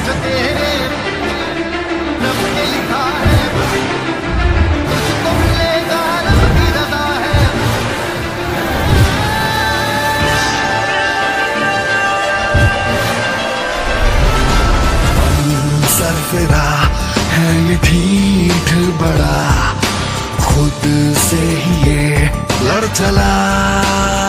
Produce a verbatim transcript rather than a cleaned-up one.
जो तेरे रब ने लिखा है तुझको मिलेगा, रब की रजा है। सरफिरा है ये ढीठ बड़ा, खुद से ही ये लड़ चला।